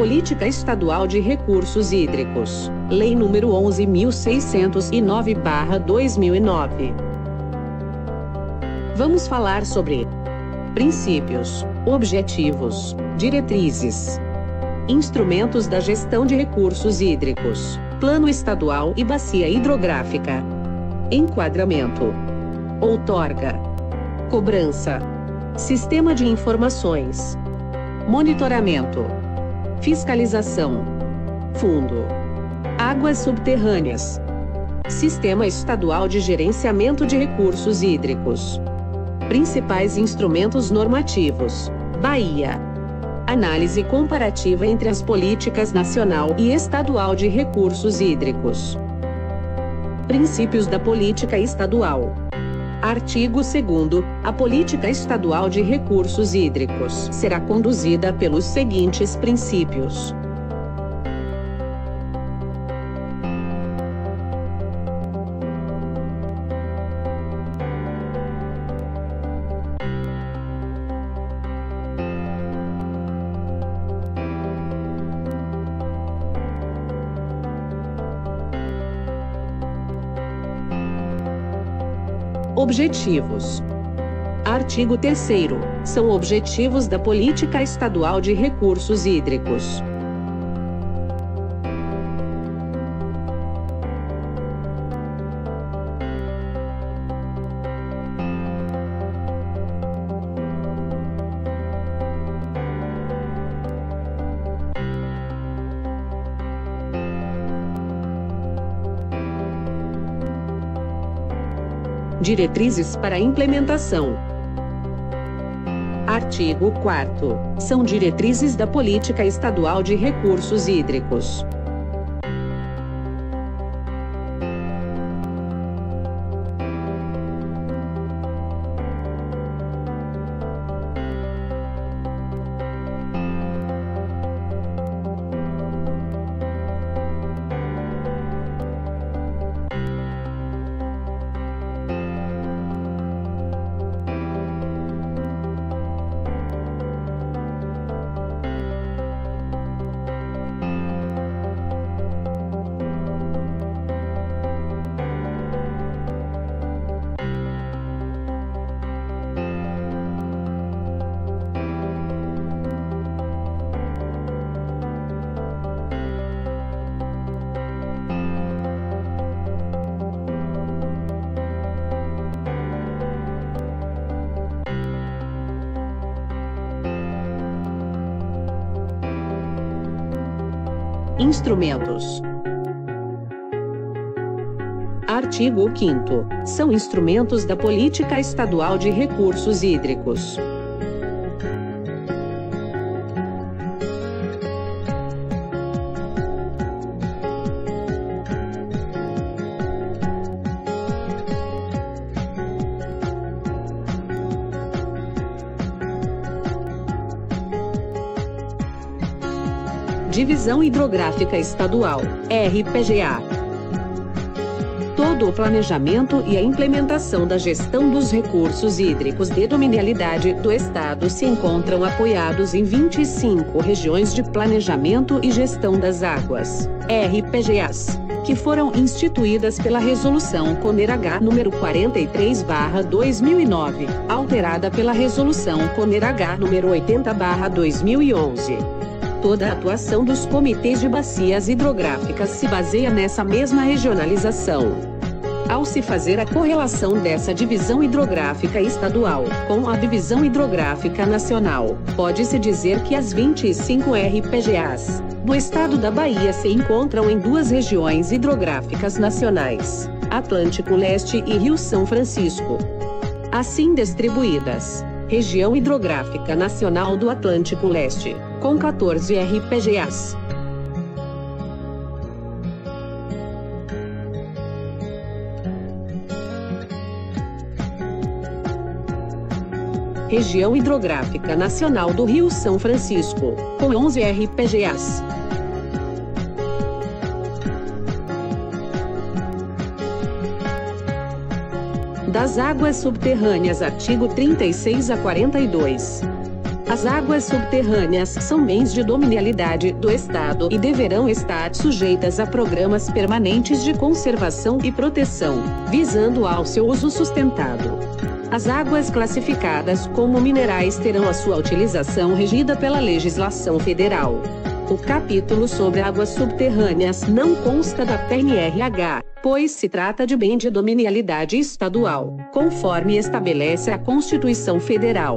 Política Estadual de Recursos Hídricos, Lei nº 11.609/2009. Vamos falar sobre princípios, objetivos, diretrizes, instrumentos da gestão de recursos hídricos, plano estadual e bacia hidrográfica, enquadramento, outorga, cobrança, sistema de informações, monitoramento, fiscalização, fundo, águas subterrâneas, Sistema Estadual de Gerenciamento de Recursos Hídricos. Principais instrumentos normativos: Bahia. Análise comparativa entre as políticas nacional e estadual de recursos hídricos. Princípios da política estadual. Artigo 2º. A política estadual de recursos hídricos será conduzida pelos seguintes princípios. Objetivos. Artigo 3º. São objetivos da política estadual de recursos hídricos: diretrizes para implementação. Artigo 4º. São diretrizes da política estadual de recursos hídricos. Instrumentos. Artigo 5º. São instrumentos da política estadual de recursos hídricos: Divisão Hidrográfica Estadual, RPGA. Todo o planejamento e a implementação da gestão dos recursos hídricos de dominialidade do Estado se encontram apoiados em 25 regiões de planejamento e gestão das águas, RPGAs, que foram instituídas pela Resolução CONER-H nº 43/2009, alterada pela Resolução CONER-H nº 80/2011. Toda a atuação dos comitês de bacias hidrográficas se baseia nessa mesma regionalização. Ao se fazer a correlação dessa divisão hidrográfica estadual com a divisão hidrográfica nacional, pode-se dizer que as 25 RPGAs do estado da Bahia se encontram em duas regiões hidrográficas nacionais, Atlântico Leste e Rio São Francisco. Assim distribuídas: Região Hidrográfica Nacional do Atlântico Leste, com 14 RPGAs. Região Hidrográfica Nacional do Rio São Francisco, com 11 RPGAs. Das águas subterrâneas, artigo 36 a 42. As águas subterrâneas são bens de dominialidade do Estado e deverão estar sujeitas a programas permanentes de conservação e proteção, visando ao seu uso sustentado. As águas classificadas como minerais terão a sua utilização regida pela legislação federal. O capítulo sobre águas subterrâneas não consta da PNRH, pois se trata de bem de dominialidade estadual, conforme estabelece a Constituição Federal,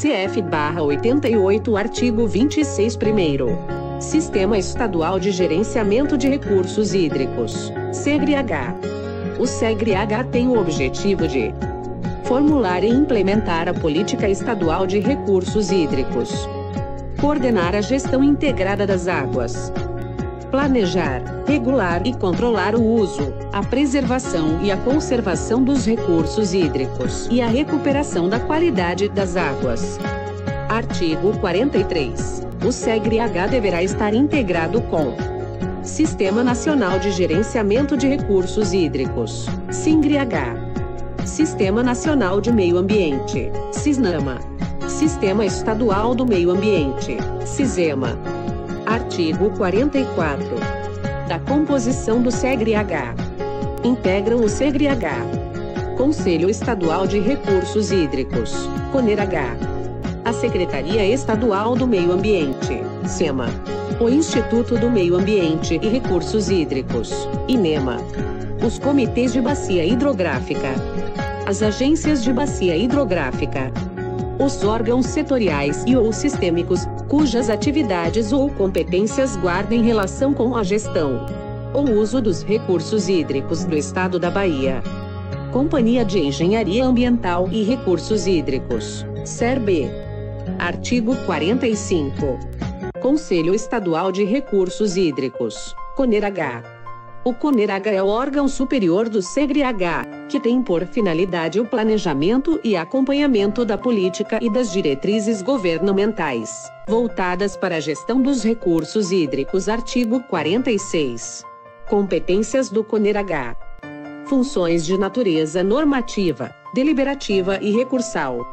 CF/88, artigo 26 primeiro. Sistema Estadual de Gerenciamento de Recursos Hídricos, SEGRH. O SEGRH tem o objetivo de formular e implementar a Política Estadual de Recursos Hídricos, coordenar a gestão integrada das águas, planejar, regular e controlar o uso, a preservação e a conservação dos recursos hídricos e a recuperação da qualidade das águas. Artigo 43. O SEGRH deverá estar integrado com Sistema Nacional de Gerenciamento de Recursos Hídricos, SINGRH, Sistema Nacional de Meio Ambiente, SISNAMA, Sistema Estadual do Meio Ambiente, SISEMA. Artigo 44. Da composição do SEGRH. Integram o SEGRH: Conselho Estadual de Recursos Hídricos, CONERH; a Secretaria Estadual do Meio Ambiente, SEMA; o Instituto do Meio Ambiente e Recursos Hídricos, INEMA; os Comitês de Bacia Hidrográfica; as Agências de Bacia Hidrográfica; os órgãos setoriais e ou sistêmicos, cujas atividades ou competências guardem relação com a gestão ou uso dos recursos hídricos do Estado da Bahia. Companhia de Engenharia Ambiental e Recursos Hídricos, SERB. Artigo 45. Conselho Estadual de Recursos Hídricos, CONERH. O CONERH é o órgão superior do SEGRH, que tem por finalidade o planejamento e acompanhamento da política e das diretrizes governamentais, voltadas para a gestão dos recursos hídricos. Artigo 46. Competências do CONERH. Funções de natureza normativa, deliberativa e recursal.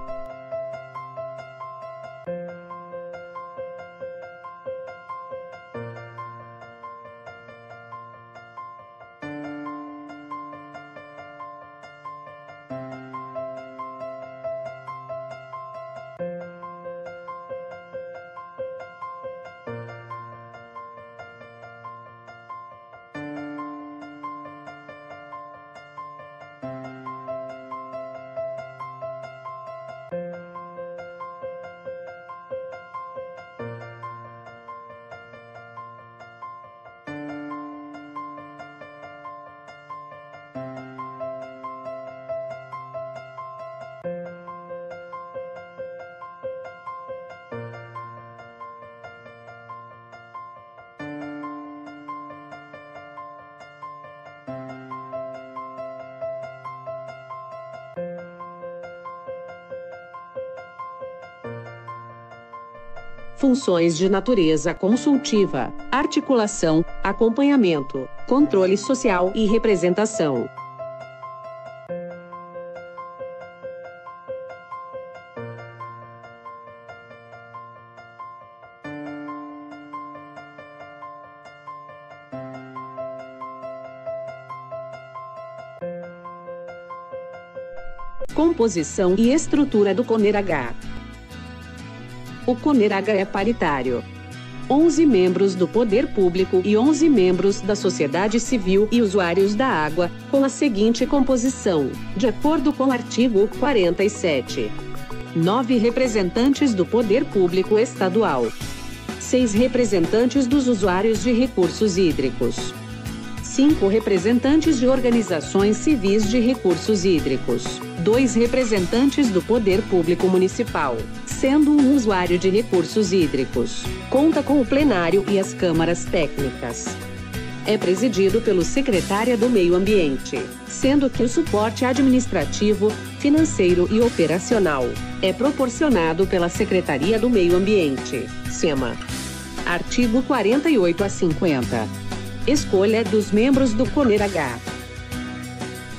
Funções de natureza consultiva, articulação, acompanhamento, controle social e representação. Composição e estrutura do CONERH. O CONERH é paritário. 11 membros do poder público e 11 membros da sociedade civil e usuários da água, com a seguinte composição, de acordo com o artigo 47. 9 representantes do poder público estadual. 6 representantes dos usuários de recursos hídricos. 5 representantes de organizações civis de recursos hídricos. 2 representantes do poder público municipal, sendo um usuário de recursos hídricos. Conta com o plenário e as câmaras técnicas. É presidido pelo secretário do Meio Ambiente, sendo que o suporte administrativo, financeiro e operacional é proporcionado pela Secretaria do Meio Ambiente, SEMA. Artigo 48 a 50. Escolha dos membros do CONERH.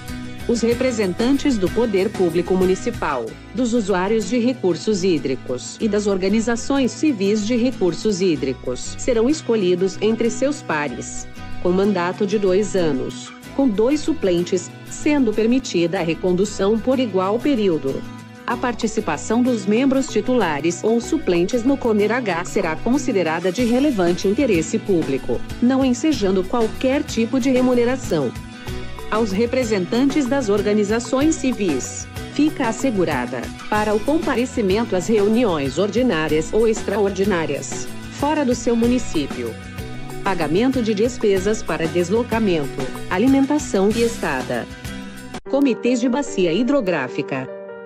Os representantes do Poder Público Municipal, dos usuários de recursos hídricos e das organizações civis de recursos hídricos serão escolhidos entre seus pares, com mandato de 2 anos, com 2 suplentes, sendo permitida a recondução por igual período. A participação dos membros titulares ou suplentes no CONER-H será considerada de relevante interesse público, não ensejando qualquer tipo de remuneração. Aos representantes das organizações civis, fica assegurada, para o comparecimento às reuniões ordinárias ou extraordinárias, fora do seu município, pagamento de despesas para deslocamento, alimentação e estada. Comitês de Bacia Hidrográfica.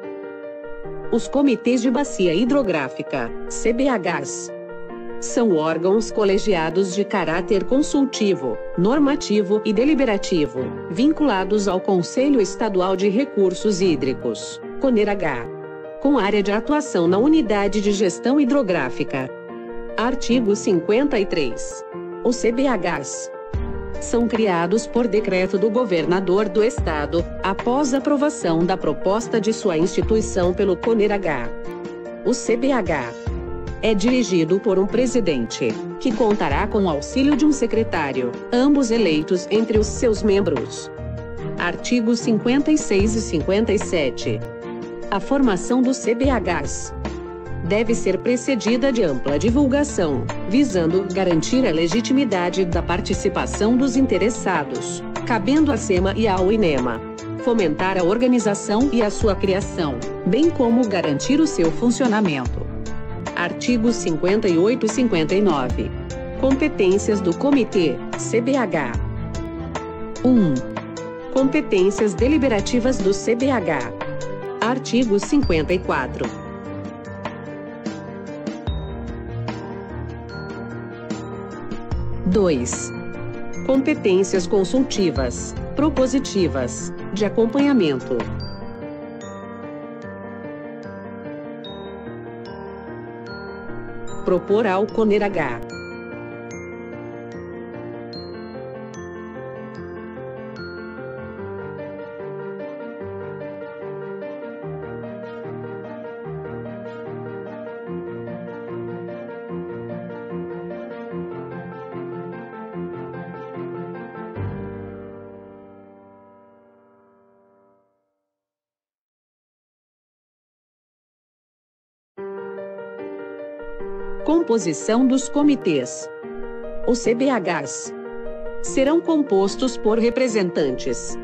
Os comitês de bacia hidrográfica, CBHs, são órgãos colegiados de caráter consultivo, normativo e deliberativo, vinculados ao Conselho Estadual de Recursos Hídricos, CONER-H, com área de atuação na Unidade de Gestão Hidrográfica. Artigo 53. Os CBHs são criados por decreto do governador do Estado, após aprovação da proposta de sua instituição pelo CONER-H. O CBH é dirigido por um presidente, que contará com o auxílio de um secretário, ambos eleitos entre os seus membros. Artigos 56 e 57. A formação dos CBHs deve ser precedida de ampla divulgação, visando garantir a legitimidade da participação dos interessados, cabendo à SEMA e ao INEMA fomentar a organização e a sua criação, bem como garantir o seu funcionamento. Artigos 58 e 59. Competências do Comitê, CBH. 1. Competências deliberativas do CBH. Artigo 54. 2. Competências consultivas, propositivas, de acompanhamento. Propor ao CONER-H. Composição dos comitês. Os CBHs serão compostos por representantes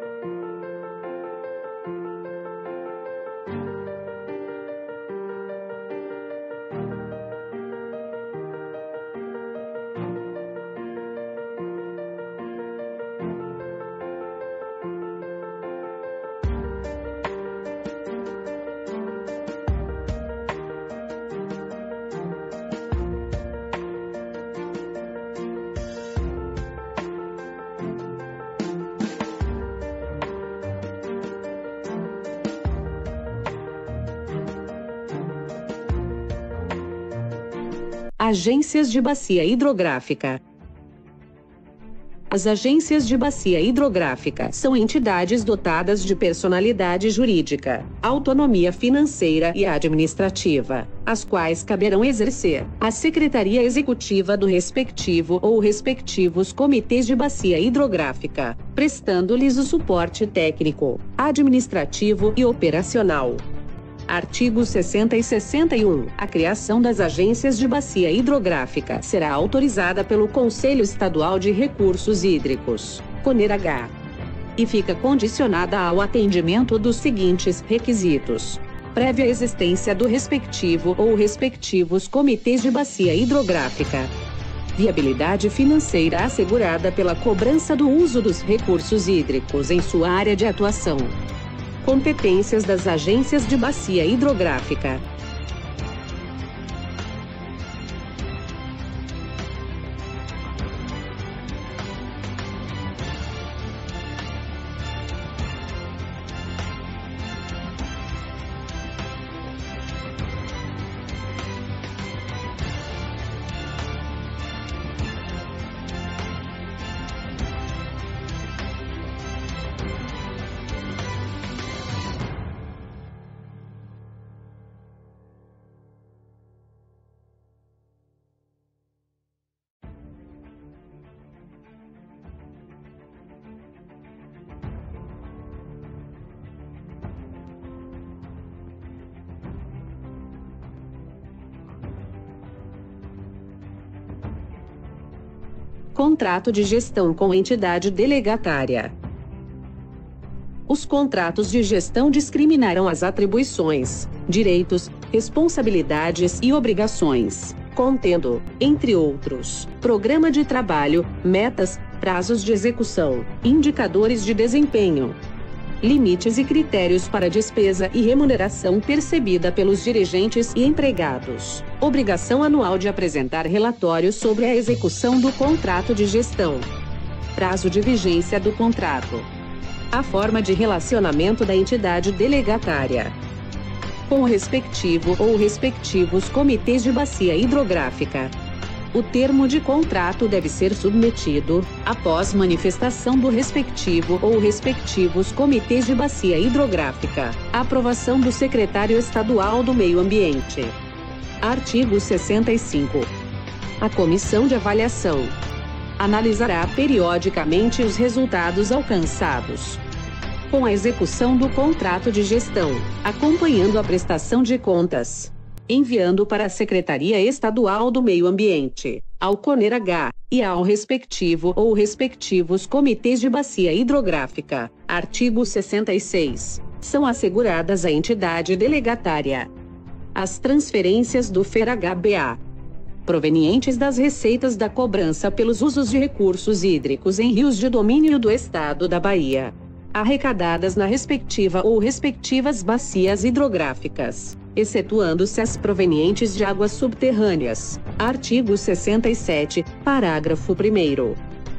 agências de bacia hidrográfica. As agências de bacia hidrográfica são entidades dotadas de personalidade jurídica, autonomia financeira e administrativa, as quais caberão exercer a Secretaria Executiva do respectivo ou respectivos comitês de bacia hidrográfica, prestando-lhes o suporte técnico, administrativo e operacional. Artigos 60 e 61. A criação das agências de bacia hidrográfica será autorizada pelo Conselho Estadual de Recursos Hídricos, CONER-H, e fica condicionada ao atendimento dos seguintes requisitos: prévia existência do respectivo ou respectivos comitês de bacia hidrográfica, viabilidade financeira assegurada pela cobrança do uso dos recursos hídricos em sua área de atuação. Competências das agências de bacia hidrográfica. Contrato de gestão com entidade delegatária. Os contratos de gestão discriminarão as atribuições, direitos, responsabilidades e obrigações, contendo, entre outros, programa de trabalho, metas, prazos de execução, indicadores de desempenho, limites e critérios para despesa e remuneração percebida pelos dirigentes e empregados, obrigação anual de apresentar relatórios sobre a execução do contrato de gestão, prazo de vigência do contrato, a forma de relacionamento da entidade delegatária com o respectivo ou respectivos comitês de bacia hidrográfica. O termo de contrato deve ser submetido, após manifestação do respectivo ou respectivos comitês de bacia hidrográfica, à aprovação do secretário estadual do Meio Ambiente. Artigo 65. A comissão de avaliação analisará periodicamente os resultados alcançados com a execução do contrato de gestão, acompanhando a prestação de contas, enviando para a Secretaria Estadual do Meio Ambiente, ao CONER-H, e ao respectivo ou respectivos comitês de bacia hidrográfica. Artigo 66. São asseguradas à entidade delegatária as transferências do FER-HBA provenientes das receitas da cobrança pelos usos de recursos hídricos em rios de domínio do Estado da Bahia, arrecadadas na respectiva ou respectivas bacias hidrográficas, excetuando-se as provenientes de águas subterrâneas. Artigo 67, parágrafo 1º.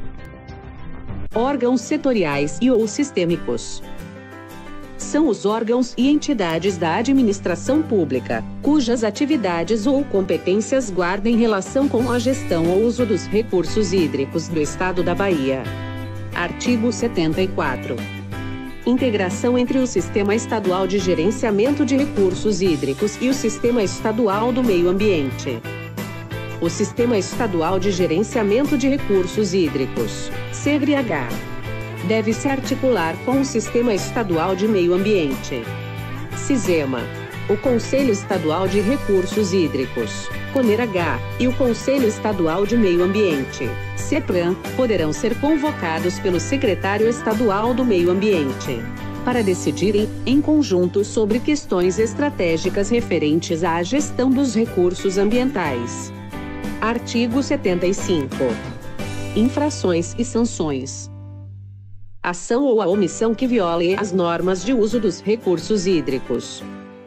Órgãos setoriais e ou sistêmicos são os órgãos e entidades da administração pública, cujas atividades ou competências guardem relação com a gestão ou uso dos recursos hídricos do Estado da Bahia. Artigo 74. Integração entre o Sistema Estadual de Gerenciamento de Recursos Hídricos e o Sistema Estadual do Meio Ambiente. O Sistema Estadual de Gerenciamento de Recursos Hídricos, SEGRE-H, deve se articular com o Sistema Estadual de Meio Ambiente, SISEMA, o Conselho Estadual de Recursos Hídricos, CONER-H, e o Conselho Estadual de Meio Ambiente, CEPRAM, poderão ser convocados pelo Secretário Estadual do Meio Ambiente, para decidirem, em conjunto, sobre questões estratégicas referentes à gestão dos recursos ambientais. Artigo 75. Infrações e sanções. Ação ou a omissão que viole as normas de uso dos recursos hídricos.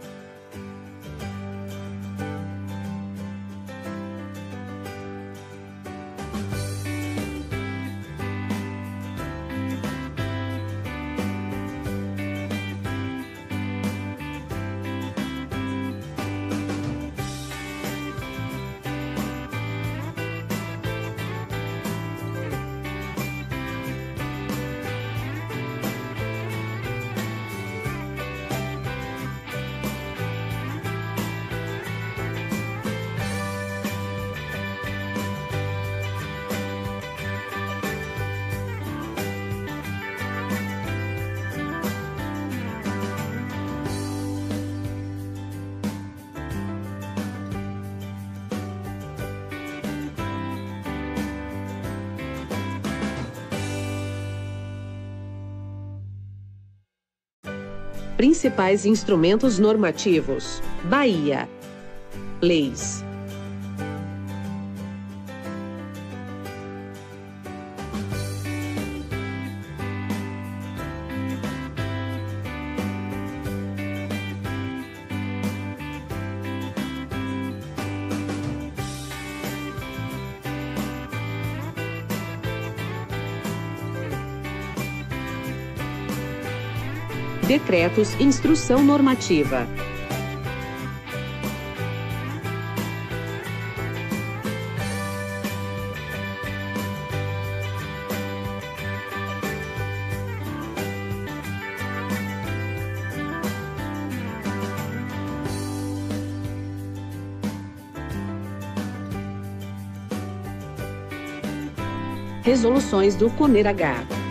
Principais instrumentos normativos: Bahia. Leis. Decretos e instrução normativa. Resoluções do CONER-H.